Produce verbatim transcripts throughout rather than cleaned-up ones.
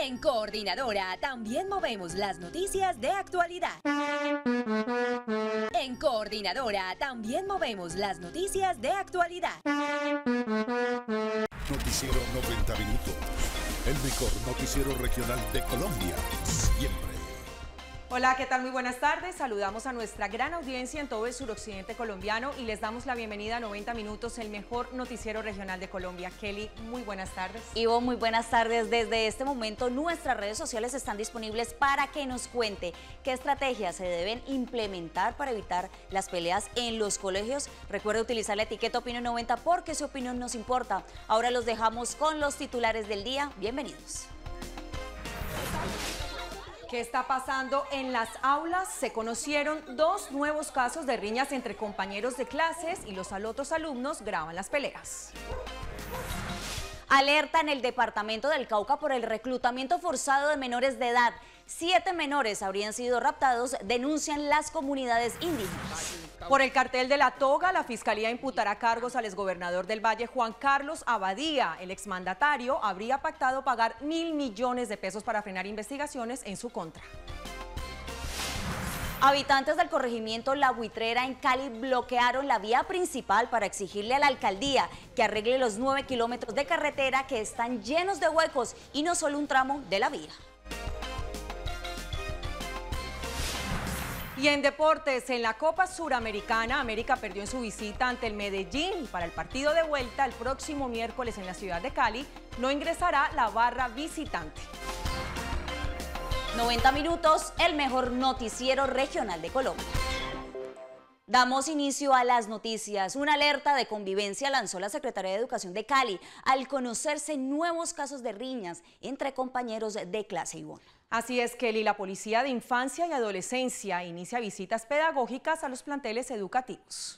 En Coordinadora también movemos las noticias de actualidad. En Coordinadora también movemos las noticias de actualidad. Noticiero noventa minutos. El mejor noticiero regional de Colombia. Siempre. Hola, ¿qué tal? Muy buenas tardes. Saludamos a nuestra gran audiencia en todo el suroccidente colombiano y les damos la bienvenida a noventa minutos, el mejor noticiero regional de Colombia. Kelly, muy buenas tardes. Ivo, muy buenas tardes. Desde este momento nuestras redes sociales están disponibles para que nos cuente qué estrategias se deben implementar para evitar las peleas en los colegios. Recuerde utilizar la etiqueta Opinión noventa porque su opinión nos importa. Ahora los dejamos con los titulares del día. Bienvenidos. ¿Qué está pasando en las aulas? Se conocieron dos nuevos casos de riñas entre compañeros de clases y los otros alumnos graban las peleas. Alerta en el departamento del Cauca por el reclutamiento forzado de menores de edad. Siete menores habrían sido raptados, denuncian las comunidades indígenas. Por el cartel de la toga, la Fiscalía imputará cargos al exgobernador del Valle, Juan Carlos Abadía. El exmandatario habría pactado pagar mil millones de pesos para frenar investigaciones en su contra. Habitantes del corregimiento La Buitrera en Cali bloquearon la vía principal para exigirle a la alcaldía que arregle los nueve kilómetros de carretera que están llenos de huecos y no solo un tramo de la vía. Y en deportes, en la Copa Suramericana, América perdió en su visita ante el Medellín. Para el partido de vuelta, el próximo miércoles en la ciudad de Cali, no ingresará la barra visitante. noventa minutos, el mejor noticiero regional de Colombia. Damos inicio a las noticias. Una alerta de convivencia lanzó la Secretaría de Educación de Cali al conocerse nuevos casos de riñas entre compañeros de clase. Ivonne. Así es, Kelly, la Policía de Infancia y Adolescencia inicia visitas pedagógicas a los planteles educativos.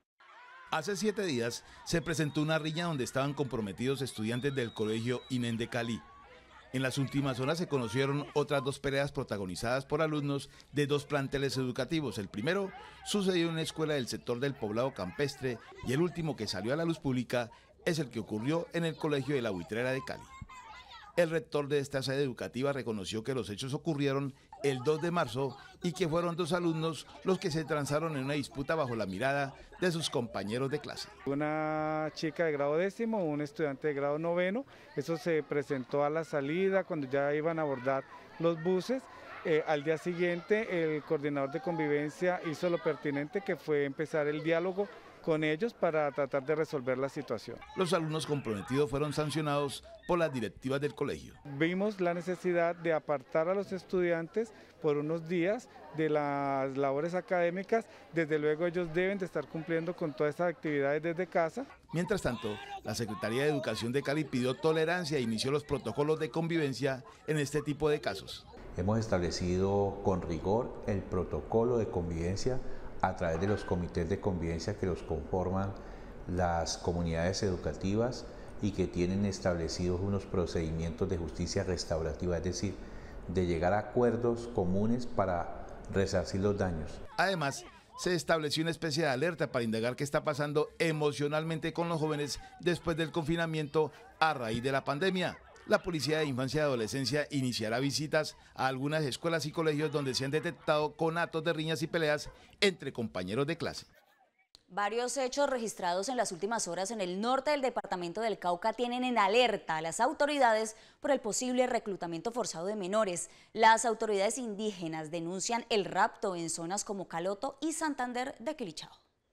Hace siete días se presentó una riña donde estaban comprometidos estudiantes del colegio INEN de Cali. En las últimas horas se conocieron otras dos peleas protagonizadas por alumnos de dos planteles educativos. El primero sucedió en una escuela del sector del Poblado Campestre y el último que salió a la luz pública es el que ocurrió en el colegio de La Buitrera de Cali. El rector de esta sede educativa reconoció que los hechos ocurrieron el dos de marzo y que fueron dos alumnos los que se transaron en una disputa bajo la mirada de sus compañeros de clase. Una chica de grado décimo, un estudiante de grado noveno, eso se presentó a la salida cuando ya iban a abordar los buses. Eh, al día siguiente el coordinador de convivencia hizo lo pertinente, que fue empezar el diálogo con ellos para tratar de resolver la situación. Los alumnos comprometidos fueron sancionados por las directivas del colegio. Vimos la necesidad de apartar a los estudiantes por unos días de las labores académicas. Desde luego ellos deben de estar cumpliendo con todas estas actividades desde casa. Mientras tanto, la Secretaría de Educación de Cali pidió tolerancia e inició los protocolos de convivencia en este tipo de casos. Hemos establecido con rigor el protocolo de convivencia a través de los comités de convivencia que los conforman las comunidades educativas y que tienen establecidos unos procedimientos de justicia restaurativa, es decir, de llegar a acuerdos comunes para resarcir los daños. Además, se estableció una especie de alerta para indagar qué está pasando emocionalmente con los jóvenes después del confinamiento a raíz de la pandemia. La Policía de Infancia y Adolescencia iniciará visitas a algunas escuelas y colegios donde se han detectado conatos de riñas y peleas entre compañeros de clase. Varios hechos registrados en las últimas horas en el norte del departamento del Cauca tienen en alerta a las autoridades por el posible reclutamiento forzado de menores. Las autoridades indígenas denuncian el rapto en zonas como Caloto y Santander de Quilichao.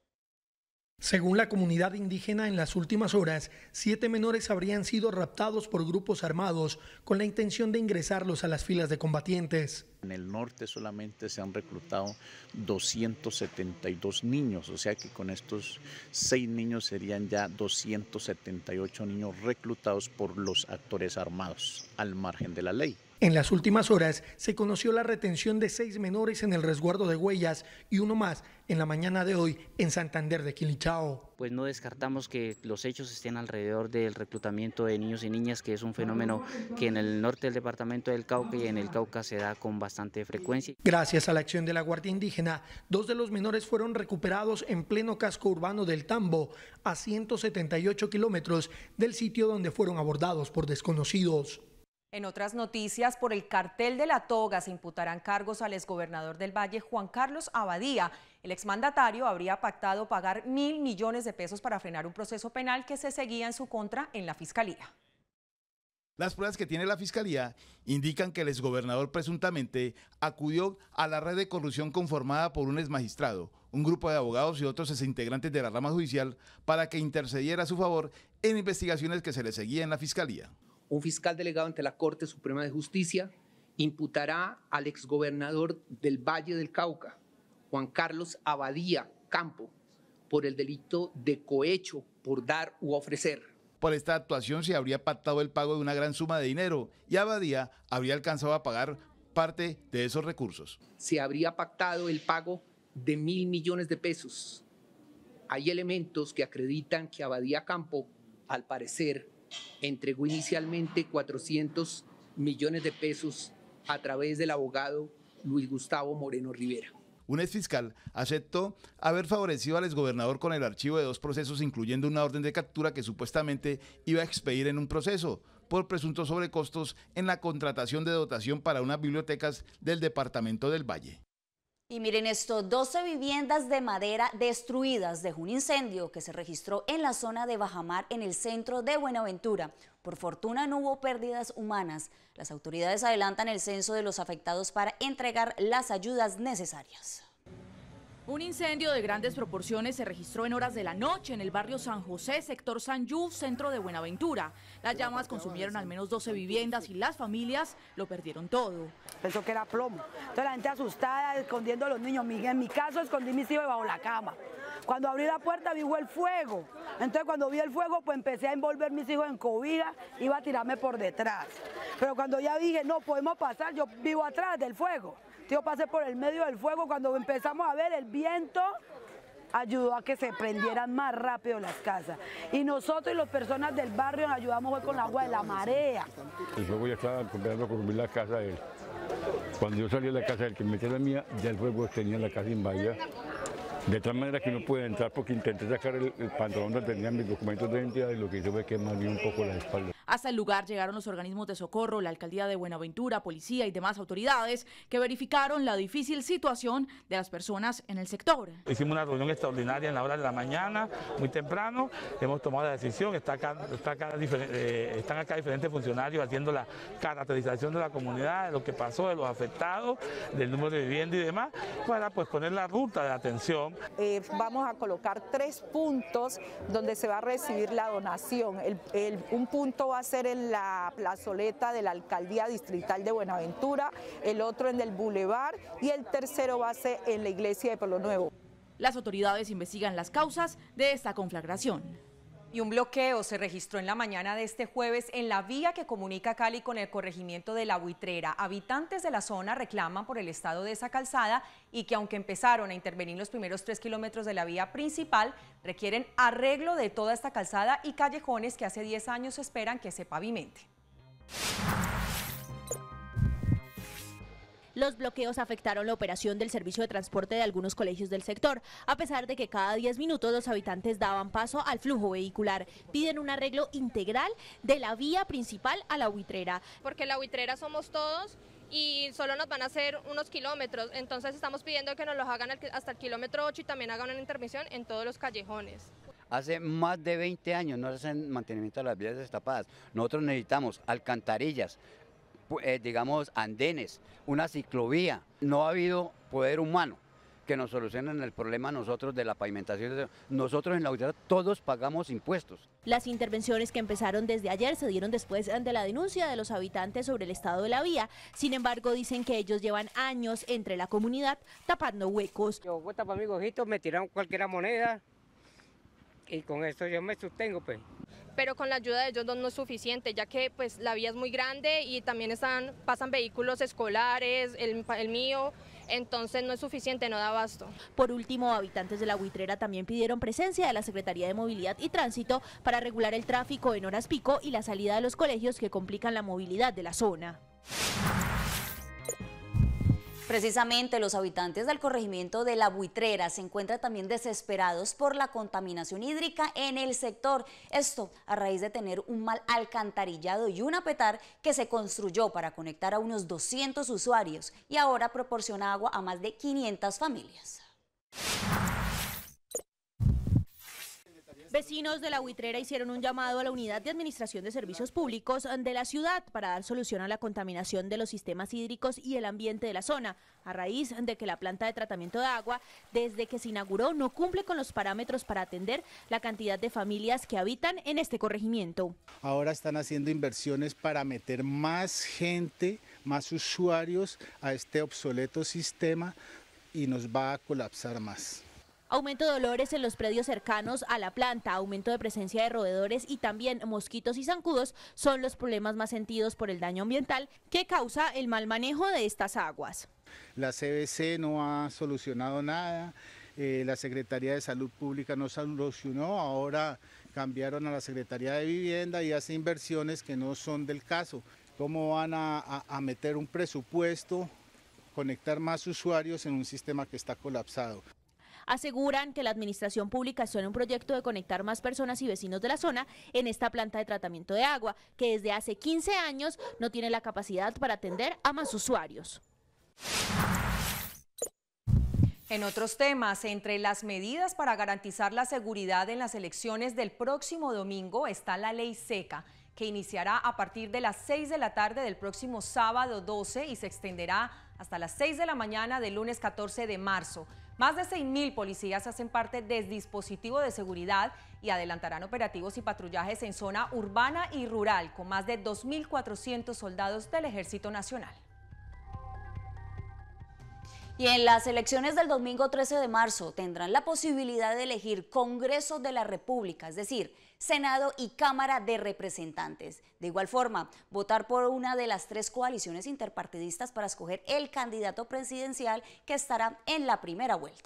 Según la comunidad indígena, en las últimas horas, siete menores habrían sido raptados por grupos armados con la intención de ingresarlos a las filas de combatientes. En el norte solamente se han reclutado doscientos setenta y dos niños, o sea que con estos seis niños serían ya doscientos setenta y ocho niños reclutados por los actores armados, al margen de la ley. En las últimas horas se conoció la retención de seis menores en el resguardo de Huellas y uno más en la mañana de hoy en Santander de Quilichao. Pues no descartamos que los hechos estén alrededor del reclutamiento de niños y niñas, que es un fenómeno que en el norte del departamento del Cauca y en el Cauca se da con bastante frecuencia. Gracias a la acción de la Guardia Indígena, dos de los menores fueron recuperados en pleno casco urbano del Tambo, a ciento setenta y ocho kilómetros del sitio donde fueron abordados por desconocidos. En otras noticias, por el cartel de la toga se imputarán cargos al exgobernador del Valle, Juan Carlos Abadía. El exmandatario habría pactado pagar mil millones de pesos para frenar un proceso penal que se seguía en su contra en la Fiscalía. Las pruebas que tiene la Fiscalía indican que el exgobernador presuntamente acudió a la red de corrupción conformada por un exmagistrado, un grupo de abogados y otros exintegrantes de la rama judicial para que intercediera a su favor en investigaciones que se le seguían en la Fiscalía. Un fiscal delegado ante la Corte Suprema de Justicia imputará al exgobernador del Valle del Cauca, Juan Carlos Abadía Campo, por el delito de cohecho por dar u ofrecer. Por esta actuación se habría pactado el pago de una gran suma de dinero y Abadía habría alcanzado a pagar parte de esos recursos. Se habría pactado el pago de mil millones de pesos. Hay elementos que acreditan que Abadía Campo, al parecer, entregó inicialmente cuatrocientos millones de pesos a través del abogado Luis Gustavo Moreno Rivera. Un exfiscal aceptó haber favorecido al exgobernador con el archivo de dos procesos, incluyendo una orden de captura que supuestamente iba a expedir en un proceso por presuntos sobrecostos en la contratación de dotación para unas bibliotecas del departamento del Valle. Y miren esto, doce viviendas de madera destruidas dejó un incendio que se registró en la zona de Bajamar, en el centro de Buenaventura. Por fortuna no hubo pérdidas humanas. Las autoridades adelantan el censo de los afectados para entregar las ayudas necesarias. Un incendio de grandes proporciones se registró en horas de la noche en el barrio San José, sector San Yuf, centro de Buenaventura. Las llamas consumieron al menos doce viviendas y las familias lo perdieron todo. Pensó que era plomo. Entonces la gente asustada, escondiendo a los niños. En mi caso escondí mis hijos bajo la cama. Cuando abrí la puerta vi el fuego. Entonces cuando vi el fuego pues empecé a envolver mis hijos en cobija, iba a tirarme por detrás. Pero cuando ya dije, no podemos pasar, yo vivo atrás del fuego. Yo pasé por el medio del fuego, cuando empezamos a ver el viento, ayudó a que se prendieran más rápido las casas. Y nosotros y las personas del barrio nos ayudamos con el agua de la marea. El fuego ya estaba empezando a consumir la casa de él. Cuando yo salí de la casa del que me metí la mía, ya el fuego tenía la casa invadida. De tal manera que no pude entrar porque intenté sacar el, el pantalón donde tenía mis documentos de identidad y lo que hice fue que me dio un poco la espalda. Hasta el lugar llegaron los organismos de socorro, la alcaldía de Buenaventura, policía y demás autoridades que verificaron la difícil situación de las personas en el sector. Hicimos una reunión extraordinaria en la hora de la mañana, muy temprano, hemos tomado la decisión, está acá, está acá, eh, están acá diferentes funcionarios haciendo la caracterización de la comunidad, de lo que pasó, de los afectados, del número de vivienda y demás, para pues poner la ruta de atención. Eh, vamos a colocar tres puntos donde se va a recibir la donación. El, el, un punto va a ser en la plazoleta de la Alcaldía Distrital de Buenaventura, el otro en el Boulevard y el tercero va a ser en la iglesia de Pueblo Nuevo. Las autoridades investigan las causas de esta conflagración. Y un bloqueo se registró en la mañana de este jueves en la vía que comunica Cali con el corregimiento de La Buitrera. Habitantes de la zona reclaman por el estado de esa calzada y que aunque empezaron a intervenir los primeros tres kilómetros de la vía principal, requieren arreglo de toda esta calzada y callejones que hace diez años esperan que se pavimente. Los bloqueos afectaron la operación del servicio de transporte de algunos colegios del sector, a pesar de que cada diez minutos los habitantes daban paso al flujo vehicular. Piden un arreglo integral de la vía principal a La Buitrera. Porque La Buitrera somos todos y solo nos van a hacer unos kilómetros, entonces estamos pidiendo que nos los hagan hasta el kilómetro ocho y también hagan una intervención en todos los callejones. Hace más de veinte años no se hacen mantenimiento de las vías destapadas. Nosotros necesitamos alcantarillas, Eh, digamos andenes, una ciclovía. No ha habido poder humano que nos solucionen el problema nosotros de la pavimentación. Nosotros en La Buitrera todos pagamos impuestos. Las intervenciones que empezaron desde ayer se dieron después de la denuncia de los habitantes sobre el estado de la vía. Sin embargo, dicen que ellos llevan años entre la comunidad tapando huecos. Yo voy a tapar mis ojitos, me tiraron cualquier moneda y con eso yo me sostengo, pues. Pero con la ayuda de ellos no es suficiente, ya que pues la vía es muy grande y también están, pasan vehículos escolares, el, el mío, entonces no es suficiente, no da abasto. Por último, habitantes de La Buitrera también pidieron presencia de la Secretaría de Movilidad y Tránsito para regular el tráfico en horas pico y la salida de los colegios que complican la movilidad de la zona. Precisamente los habitantes del corregimiento de La Buitrera se encuentran también desesperados por la contaminación hídrica en el sector. Esto a raíz de tener un mal alcantarillado y un apetar que se construyó para conectar a unos doscientos usuarios y ahora proporciona agua a más de quinientas familias. Vecinos de La Buitrera hicieron un llamado a la Unidad de Administración de Servicios Públicos de la ciudad para dar solución a la contaminación de los sistemas hídricos y el ambiente de la zona, a raíz de que la planta de tratamiento de agua, desde que se inauguró, no cumple con los parámetros para atender la cantidad de familias que habitan en este corregimiento. Ahora están haciendo inversiones para meter más gente, más usuarios a este obsoleto sistema y nos va a colapsar más. Aumento de olores en los predios cercanos a la planta, aumento de presencia de roedores y también mosquitos y zancudos son los problemas más sentidos por el daño ambiental que causa el mal manejo de estas aguas. La C B C no ha solucionado nada, eh, la Secretaría de Salud Pública no solucionó, ahora cambiaron a la Secretaría de Vivienda y hace inversiones que no son del caso. ¿Cómo van a, a, a meter un presupuesto, conectar más usuarios en un sistema que está colapsado? Aseguran que la administración pública está en un proyecto de conectar más personas y vecinos de la zona en esta planta de tratamiento de agua, que desde hace quince años no tiene la capacidad para atender a más usuarios. En otros temas, entre las medidas para garantizar la seguridad en las elecciones del próximo domingo está la ley seca, que iniciará a partir de las seis de la tarde del próximo sábado doce y se extenderá hasta las seis de la mañana del lunes catorce de marzo. Más de seis mil policías hacen parte del dispositivo de seguridad y adelantarán operativos y patrullajes en zona urbana y rural con más de dos mil cuatrocientos soldados del Ejército Nacional. Y en las elecciones del domingo trece de marzo tendrán la posibilidad de elegir Congreso de la República, es decir, Senado y Cámara de Representantes. De igual forma, votar por una de las tres coaliciones interpartidistas para escoger el candidato presidencial que estará en la primera vuelta.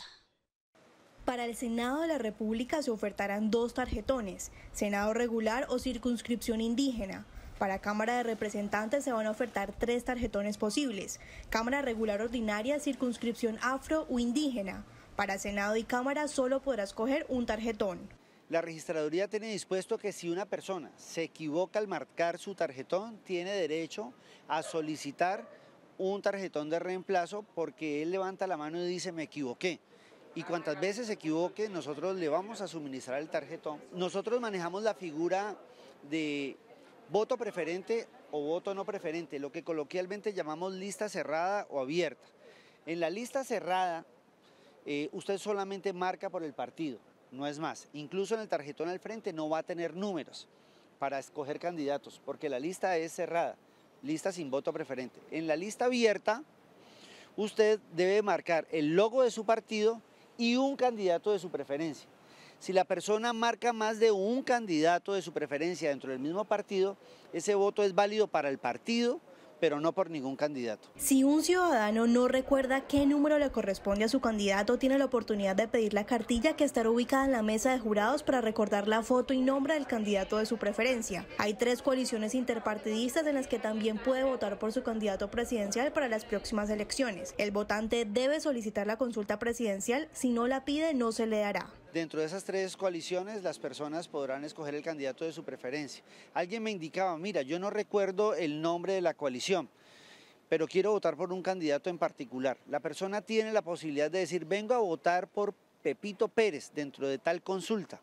Para el Senado de la República se ofertarán dos tarjetones, Senado regular o circunscripción indígena. Para Cámara de Representantes se van a ofertar tres tarjetones posibles, Cámara regular ordinaria, circunscripción afro o indígena. Para Senado y Cámara solo podrá escoger un tarjetón. La registraduría tiene dispuesto que si una persona se equivoca al marcar su tarjetón, tiene derecho a solicitar un tarjetón de reemplazo porque él levanta la mano y dice me equivoqué. Y cuantas veces se equivoque, nosotros le vamos a suministrar el tarjetón. Nosotros manejamos la figura de voto preferente o voto no preferente, lo que coloquialmente llamamos lista cerrada o abierta. En la lista cerrada, eh, usted solamente marca por el partido, no es más. Incluso en el tarjetón al frente no va a tener números para escoger candidatos, porque la lista es cerrada, lista sin voto preferente. En la lista abierta, usted debe marcar el logo de su partido y un candidato de su preferencia. Si la persona marca más de un candidato de su preferencia dentro del mismo partido, ese voto es válido para el partido, pero no por ningún candidato. Si un ciudadano no recuerda qué número le corresponde a su candidato, tiene la oportunidad de pedir la cartilla que estará ubicada en la mesa de jurados para recordar la foto y nombre del candidato de su preferencia. Hay tres coaliciones interpartidistas en las que también puede votar por su candidato presidencial para las próximas elecciones. El votante debe solicitar la consulta presidencial, si no la pide no se le dará. Dentro de esas tres coaliciones, las personas podrán escoger el candidato de su preferencia. Alguien me indicaba, mira, yo no recuerdo el nombre de la coalición, pero quiero votar por un candidato en particular. La persona tiene la posibilidad de decir, vengo a votar por Pepito Pérez dentro de tal consulta.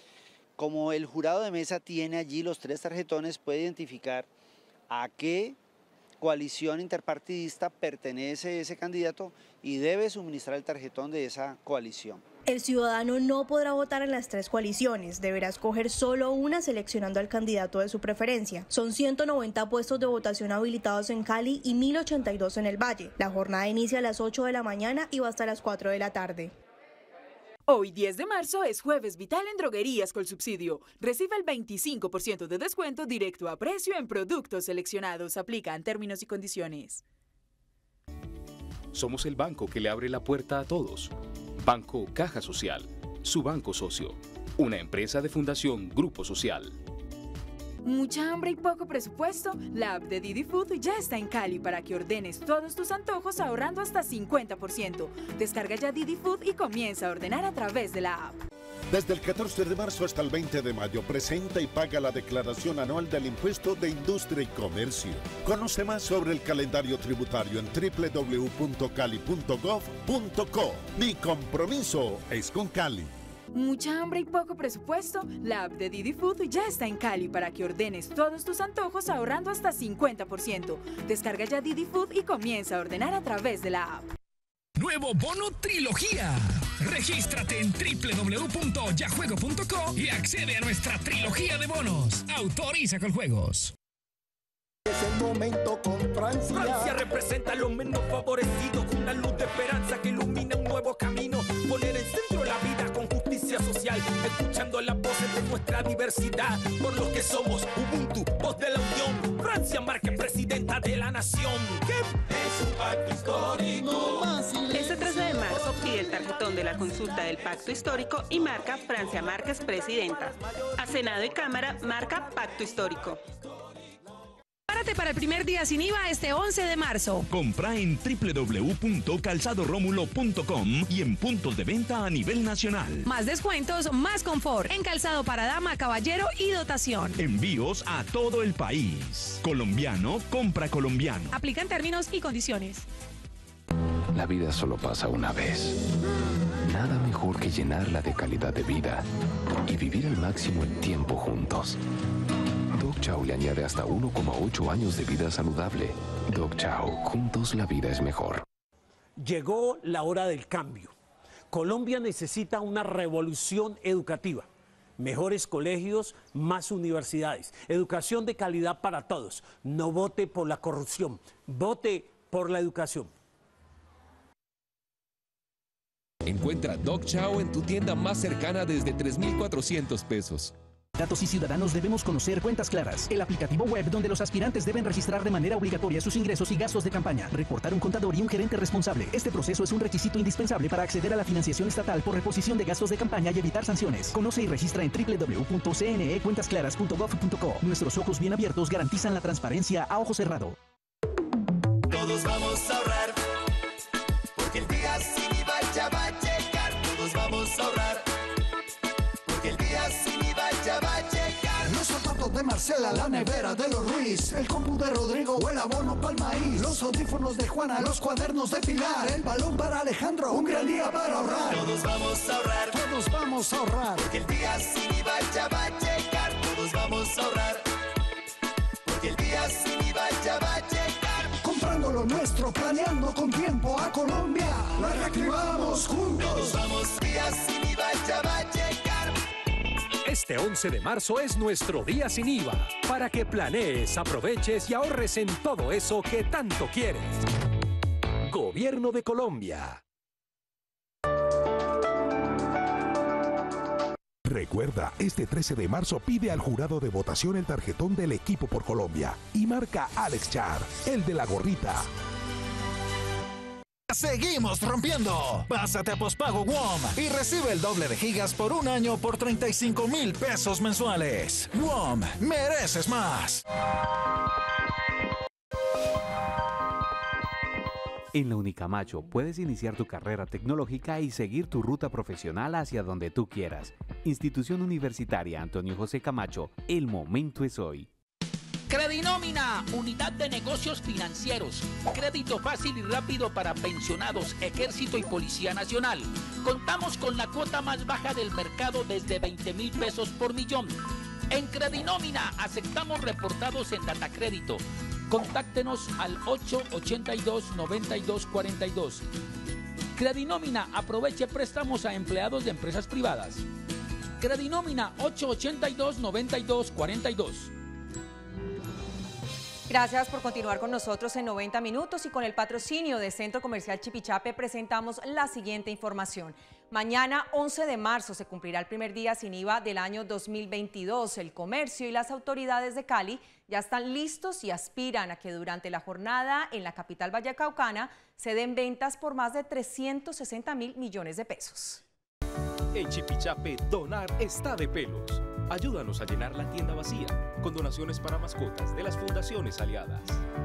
Como el jurado de mesa tiene allí los tres tarjetones, puede identificar a qué coalición interpartidista pertenece ese candidato y debe suministrar el tarjetón de esa coalición. El ciudadano no podrá votar en las tres coaliciones, deberá escoger solo una seleccionando al candidato de su preferencia. Son ciento noventa puestos de votación habilitados en Cali y mil ochenta y dos en el Valle. La jornada inicia a las ocho de la mañana y va hasta las cuatro de la tarde. Hoy, diez de marzo, es Jueves Vital en Droguerías Colsubsidio. Recibe el veinticinco por ciento de descuento directo a precio en productos seleccionados. Aplican términos y condiciones. Somos el banco que le abre la puerta a todos. Banco Caja Social, su banco socio. Una empresa de Fundación Grupo Social. ¿Mucha hambre y poco presupuesto? La app de Didi Food ya está en Cali para que ordenes todos tus antojos ahorrando hasta cincuenta por ciento. Descarga ya Didi Food y comienza a ordenar a través de la app. Desde el catorce de marzo hasta el veinte de mayo, presenta y paga la declaración anual del Impuesto de Industria y Comercio. Conoce más sobre el calendario tributario en doble u doble u doble u punto cali punto gov punto co. Mi compromiso es con Cali. ¿Mucha hambre y poco presupuesto? La app de Didi Food ya está en Cali para que ordenes todos tus antojos ahorrando hasta cincuenta por ciento. Descarga ya Didi Food y comienza a ordenar a través de la app. Nuevo bono trilogía. Regístrate en doble u doble u doble u punto ya juego punto co y accede a nuestra trilogía de bonos. Autoriza con juegos. Es el momento con Francia. Francia representa a los menos favorecidos, con una luz de esperanza que ilumina un nuevo camino. Poner en centro la vida con justicia social, escuchando las voces de nuestra diversidad. Por los que somos Ubuntu, voz de la unión. Francia marca presidenta de la nación. ¿Qué? Es un pacto histórico. Este trece de marzo pide el tarjetón de la consulta del pacto histórico y marca Francia Márquez presidenta. A Senado y Cámara marca pacto histórico. Prepárate para el primer día sin I V A este once de marzo. Compra en doble u doble u doble u punto calzado rómulo punto com y en puntos de venta a nivel nacional. Más descuentos, más confort en calzado para dama, caballero y dotación. Envíos a todo el país. Colombiano, compra colombiano. Aplican términos y condiciones. La vida solo pasa una vez. Nada mejor que llenarla de calidad de vida y vivir al máximo el tiempo juntos. Dog Chow le añade hasta uno coma ocho años de vida saludable. Dog Chow, juntos la vida es mejor. Llegó la hora del cambio. Colombia necesita una revolución educativa. Mejores colegios, más universidades, educación de calidad para todos. No vote por la corrupción, vote por la educación. Encuentra Dog Chow en tu tienda más cercana desde tres mil cuatrocientos pesos. Datos y ciudadanos debemos conocer Cuentas Claras, el aplicativo web donde los aspirantes deben registrar de manera obligatoria sus ingresos y gastos de campaña, reportar un contador y un gerente responsable. Este proceso es un requisito indispensable para acceder a la financiación estatal por reposición de gastos de campaña y evitar sanciones. Conoce y registra en doble u doble u doble u punto c n e cuentas claras punto gov punto co. Nuestros ojos bien abiertos garantizan la transparencia a ojo cerrado. Todos vamos a ahorrar, porque el día sin I V A ya va a llegar. Todos vamos a ahorrar, porque el día sin I V A ya va a llegar. Los zapatos de Marcela, la nevera de los Ruiz, el compu de Rodrigo o el abono para el maíz, los audífonos de Juana, los cuadernos de Pilar, el balón para Alejandro, un gran día para ahorrar. Todos vamos a ahorrar, todos vamos a ahorrar, porque el día sin I V A ya va a llegar. Todos vamos a ahorrar, porque el día sin I V A ya va a llegar. Comprando lo nuestro, planeando con tiempo a Colombia, la reactivamos juntos. Todos vamos, día sin I V A ya va a llegar. Este once de marzo es nuestro día sin I V A, para que planees, aproveches y ahorres en todo eso que tanto quieres. Gobierno de Colombia. Recuerda, este trece de marzo pide al jurado de votación el tarjetón del equipo por Colombia y marca Alex Char, el de la gorrita. Seguimos rompiendo. Pásate a pospago WOM y recibe el doble de gigas por un año por treinta y cinco mil pesos mensuales. WOM, mereces más. En la Unicamacho puedes iniciar tu carrera tecnológica y seguir tu ruta profesional hacia donde tú quieras. Institución Universitaria Antonio José Camacho, el momento es hoy. Credinómina, unidad de negocios financieros. Crédito fácil y rápido para pensionados, ejército y policía nacional. Contamos con la cuota más baja del mercado desde veinte mil pesos por millón. En Credinómina aceptamos reportados en Datacrédito. Contáctenos al ocho ochenta y dos, noventa y dos cuarenta y dos. Credinómina, aproveche préstamos a empleados de empresas privadas. Credinómina ocho ochenta y dos, noventa y dos cuarenta y dos. Gracias por continuar con nosotros en noventa minutos y con el patrocinio de Centro Comercial Chipichape presentamos la siguiente información. Mañana once de marzo se cumplirá el primer día sin I V A del año dos mil veintidós. El comercio y las autoridades de Cali ya están listos y aspiran a que durante la jornada en la capital vallecaucana se den ventas por más de trescientos sesenta mil millones de pesos. En Chipichape, donar está de pelos. Ayúdanos a llenar la tienda vacía con donaciones para mascotas de las fundaciones aliadas.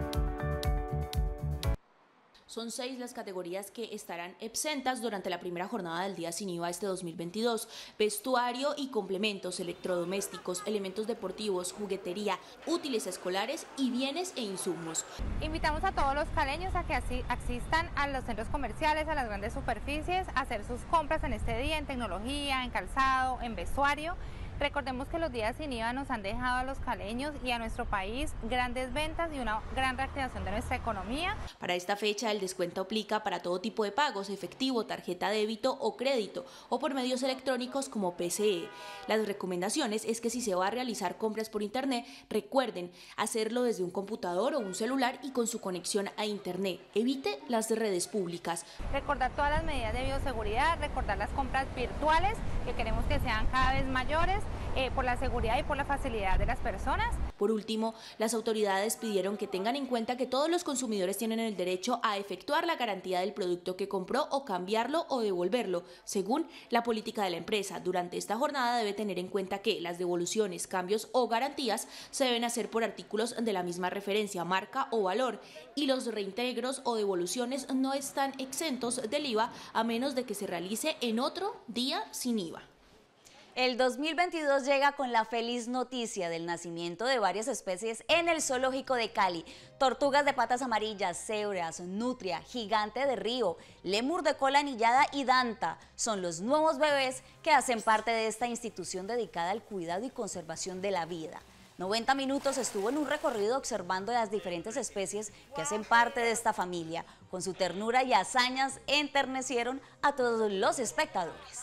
Son seis las categorías que estarán exentas durante la primera jornada del Día Sin I V A este dos mil veintidós. Vestuario y complementos, electrodomésticos, elementos deportivos, juguetería, útiles escolares y bienes e insumos. Invitamos a todos los caleños a que así asistan a los centros comerciales, a las grandes superficies, a hacer sus compras en este día en tecnología, en calzado, en vestuario. Recordemos que los días sin I V A nos han dejado a los caleños y a nuestro país grandes ventas y una gran reactivación de nuestra economía. Para esta fecha el descuento aplica para todo tipo de pagos, efectivo, tarjeta débito o crédito, o por medios electrónicos como P C E. Las recomendaciones es que si se va a realizar compras por internet, recuerden hacerlo desde un computador o un celular y con su conexión a internet. Evite las redes públicas. Recordar todas las medidas de bioseguridad, recordar las compras virtuales, que queremos que sean cada vez mayores. Eh, por la seguridad y por la facilidad de las personas. Por último, las autoridades pidieron que tengan en cuenta que todos los consumidores tienen el derecho a efectuar la garantía del producto que compró o cambiarlo o devolverlo, según la política de la empresa. Durante esta jornada debe tener en cuenta que las devoluciones, cambios o garantías se deben hacer por artículos de la misma referencia, marca o valor, y los reintegros o devoluciones no están exentos del I V A a menos de que se realice en otro día sin I V A. El dos mil veintidós llega con la feliz noticia del nacimiento de varias especies en el zoológico de Cali. Tortugas de patas amarillas, cebras, nutria, gigante de río, lémur de cola anillada y danta son los nuevos bebés que hacen parte de esta institución dedicada al cuidado y conservación de la vida. noventa minutos estuvo en un recorrido observando las diferentes especies que hacen parte de esta familia. Con su ternura y hazañas enternecieron a todos los espectadores.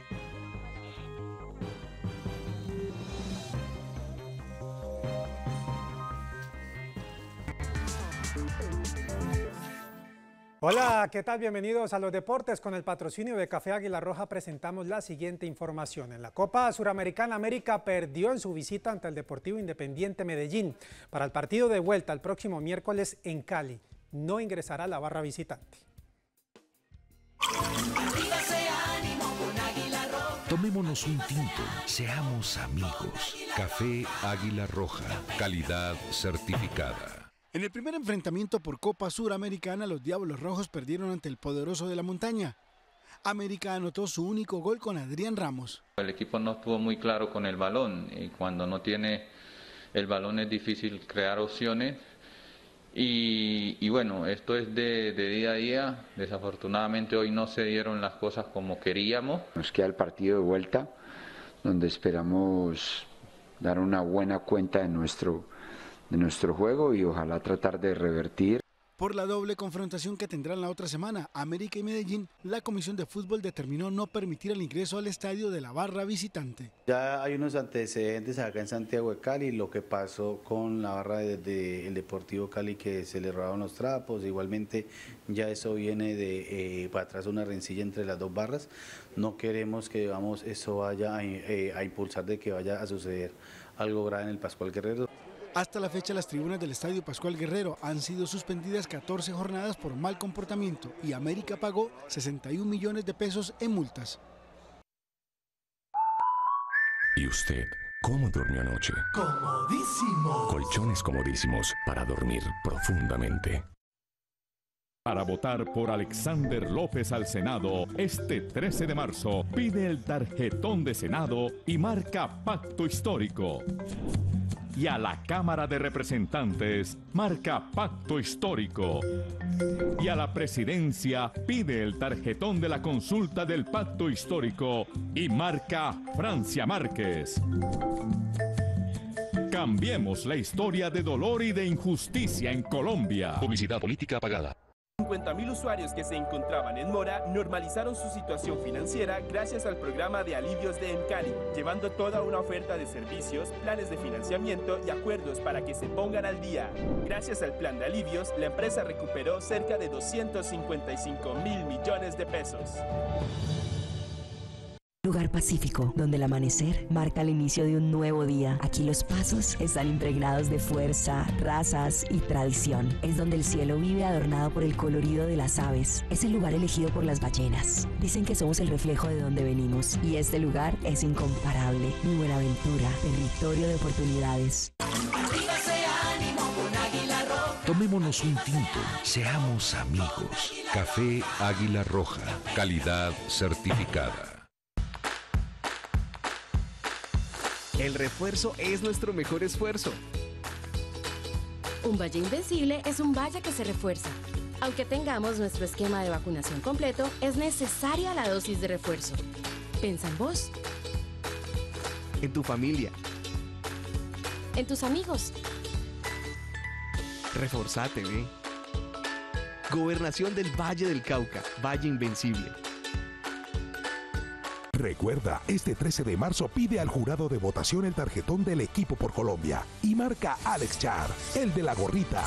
Hola, ¿qué tal? Bienvenidos a los deportes. Con el patrocinio de Café Águila Roja presentamos la siguiente información. En la Copa Suramericana, América perdió en su visita ante el Deportivo Independiente Medellín. Para el partido de vuelta el próximo miércoles en Cali, no ingresará la barra visitante. Tomémonos un tinto, seamos amigos. Café Águila Roja, calidad certificada. En el primer enfrentamiento por Copa Suramericana, los Diablos Rojos perdieron ante el poderoso de la montaña. América anotó su único gol con Adrián Ramos. El equipo no estuvo muy claro con el balón y cuando no tiene el balón es difícil crear opciones. Y, y bueno, esto es de, de día a día. Desafortunadamente hoy no se dieron las cosas como queríamos. Nos queda el partido de vuelta, donde esperamos dar una buena cuenta de nuestro de nuestro juego y ojalá tratar de revertir. Por la doble confrontación que tendrán la otra semana, América y Medellín, la Comisión de Fútbol determinó no permitir el ingreso al estadio de la barra visitante. Ya hay unos antecedentes acá en Santiago de Cali, lo que pasó con la barra del de, de Deportivo Cali, que se le robaron los trapos, igualmente ya eso viene de eh, para atrás una rencilla entre las dos barras. No queremos que digamos, eso vaya a, eh, a impulsar de que vaya a suceder algo grave en el Pascual Guerrero. Hasta la fecha, las tribunas del Estadio Pascual Guerrero han sido suspendidas catorce jornadas por mal comportamiento y América pagó sesenta y un millones de pesos en multas. ¿Y usted cómo durmió anoche? Comodísimo. Colchones comodísimos para dormir profundamente. Para votar por Alexander López al Senado, este trece de marzo, pide el tarjetón de Senado y marca Pacto Histórico. Y a la Cámara de Representantes, marca Pacto Histórico. Y a la Presidencia, pide el tarjetón de la consulta del Pacto Histórico y marca Francia Márquez. Cambiemos la historia de dolor y de injusticia en Colombia. Publicidad política pagada. cincuenta mil usuarios que se encontraban en mora normalizaron su situación financiera gracias al programa de alivios de Encali, llevando toda una oferta de servicios, planes de financiamiento y acuerdos para que se pongan al día. Gracias al plan de alivios, la empresa recuperó cerca de doscientos cincuenta y cinco mil millones de pesos. lugar pacífico, donde el amanecer marca el inicio de un nuevo día. Aquí los pasos están impregnados de fuerza, razas y tradición. Es donde el cielo vive adornado por el colorido de las aves. Es el lugar elegido por las ballenas. Dicen que somos el reflejo de donde venimos y este lugar es incomparable. Mi Buenaventura, territorio de oportunidades. Tomémonos un tinto, seamos amigos. Café Águila Roja, calidad certificada. El refuerzo es nuestro mejor esfuerzo. Un Valle Invencible es un valle que se refuerza. Aunque tengamos nuestro esquema de vacunación completo, es necesaria la dosis de refuerzo. Pensa en vos. En tu familia. En tus amigos. Reforzate, ve. Gobernación del Valle del Cauca, Valle Invencible. Recuerda, este trece de marzo pide al jurado de votación el tarjetón del equipo por Colombia y marca Alex Char, el de la gorrita.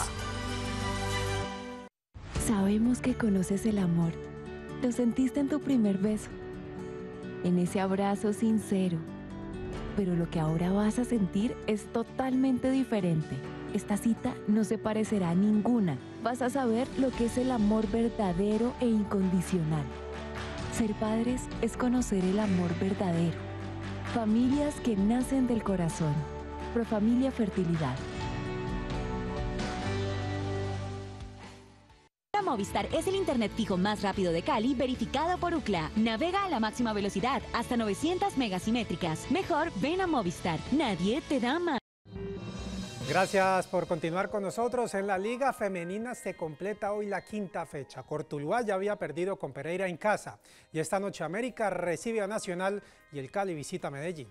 Sabemos que conoces el amor. Lo sentiste en tu primer beso, en ese abrazo sincero. Pero lo que ahora vas a sentir es totalmente diferente. Esta cita no se parecerá a ninguna. Vas a saber lo que es el amor verdadero e incondicional. Ser padres es conocer el amor verdadero. Familias que nacen del corazón. Profamilia Fertilidad. Movistar es el internet fijo más rápido de Cali, verificado por Ookla. Navega a la máxima velocidad, hasta novecientas megasimétricas. Mejor, ven a Movistar. Nadie te da más. Gracias por continuar con nosotros. En la Liga Femenina se completa hoy la quinta fecha. Cortuluá ya había perdido con Pereira en casa. Y esta noche América recibe a Nacional y el Cali visita Medellín.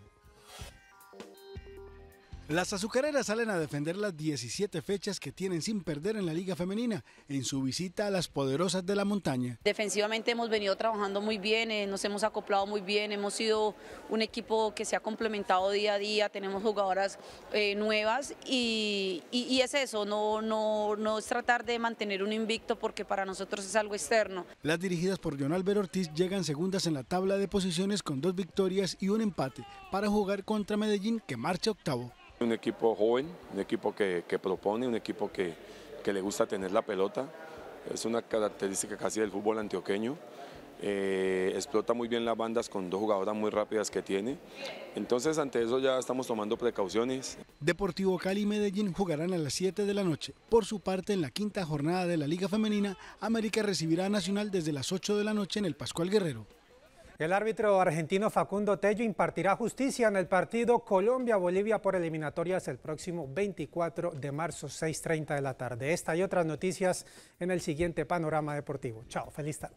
Las azucareras salen a defender las diecisiete fechas que tienen sin perder en la Liga Femenina en su visita a las poderosas de la montaña. Defensivamente hemos venido trabajando muy bien, eh, nos hemos acoplado muy bien, hemos sido un equipo que se ha complementado día a día, tenemos jugadoras eh, nuevas y, y, y es eso, no, no, no es tratar de mantener un invicto porque para nosotros es algo externo. Las dirigidas por John Álvaro Ortiz llegan segundas en la tabla de posiciones con dos victorias y un empate para jugar contra Medellín, que marcha octavo. Un equipo joven, un equipo que, que propone, un equipo que, que le gusta tener la pelota, es una característica casi del fútbol antioqueño, eh, explota muy bien las bandas con dos jugadoras muy rápidas que tiene, entonces ante eso ya estamos tomando precauciones. Deportivo Cali y Medellín jugarán a las siete de la noche. Por su parte, en la quinta jornada de la Liga Femenina, América recibirá a Nacional desde las ocho de la noche en el Pascual Guerrero. El árbitro argentino Facundo Tello impartirá justicia en el partido Colombia-Bolivia por eliminatorias el próximo veinticuatro de marzo, seis y treinta de la tarde. Esta y otras noticias en el siguiente Panorama Deportivo. Chao, feliz tarde.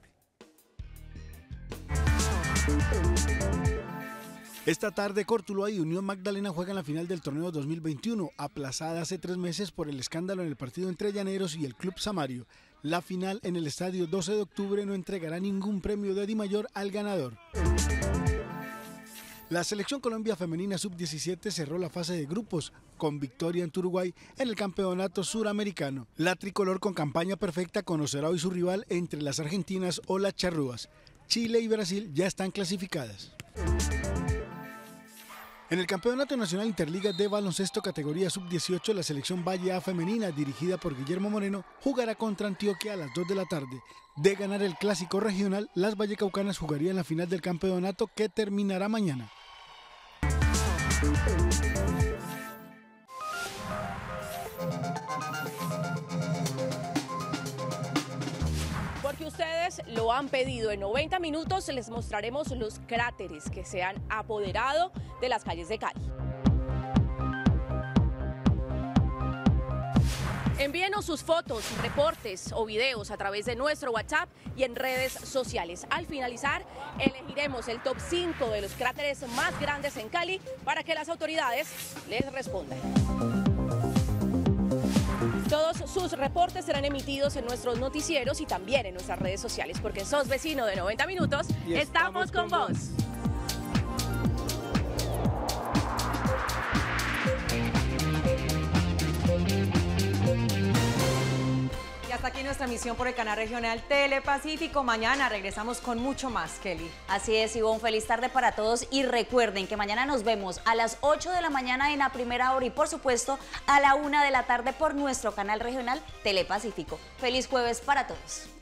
Esta tarde, Cortuluá y Unión Magdalena juegan la final del torneo dos mil veintiuno, aplazada hace tres meses por el escándalo en el partido entre Llaneros y el Club Samario. La final en el estadio doce de octubre no entregará ningún premio de Dimayor al ganador. La Selección Colombia Femenina sub diecisiete cerró la fase de grupos con victoria ante Uruguay en el Campeonato Suramericano. La tricolor, con campaña perfecta, conocerá hoy su rival entre las argentinas o las charrúas. Chile y Brasil ya están clasificadas. En el Campeonato Nacional Interliga de Baloncesto categoría sub dieciocho, la selección Valle A femenina, dirigida por Guillermo Moreno, jugará contra Antioquia a las dos de la tarde. De ganar el clásico regional, las vallecaucanas jugarían la final del campeonato, que terminará mañana. Porque ustedes lo han pedido, en noventa minutos les mostraremos los cráteres que se han apoderado de las calles de Cali. Envíenos sus fotos, reportes o videos a través de nuestro WhatsApp y en redes sociales. Al finalizar, elegiremos el top cinco de los cráteres más grandes en Cali para que las autoridades les respondan. Todos sus reportes serán emitidos en nuestros noticieros y también en nuestras redes sociales, porque sos vecino de noventa minutos, y estamos, estamos con, con vos. vos. Y hasta aquí aquí nuestra emisión por el canal regional Telepacífico. Mañana regresamos con mucho más, Kelly. Así es, Ivonne, feliz tarde para todos y recuerden que mañana nos vemos a las ocho de la mañana en la primera hora y por supuesto a la una de la tarde por nuestro canal regional Telepacífico. Feliz jueves para todos.